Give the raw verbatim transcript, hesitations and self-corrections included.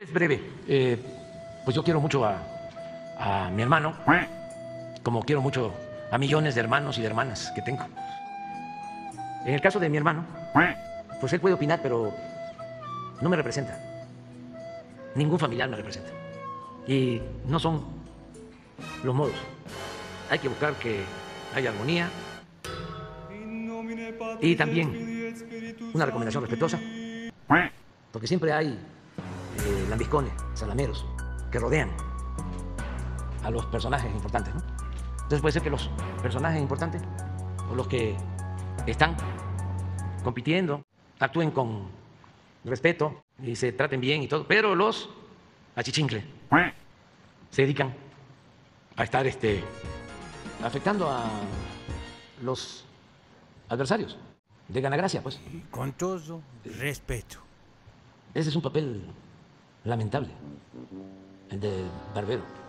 Es breve. Eh, pues yo quiero mucho a, a mi hermano, como quiero mucho a millones de hermanos y de hermanas que tengo. En el caso de mi hermano, pues él puede opinar, pero no me representa. Ningún familiar me representa. Y no son los modos. Hay que buscar que haya armonía. Y también una recomendación respetuosa, porque siempre hay eh, lambiscones, salameros, que rodean a los personajes importantes, ¿no? Entonces puede ser que los personajes importantes o los que están compitiendo actúen con respeto y se traten bien y todo, pero los achichincle se dedican a estar este, afectando a los adversarios de Ganagracia, pues. Con todo respeto. Ese es un papel lamentable, el de Barbero.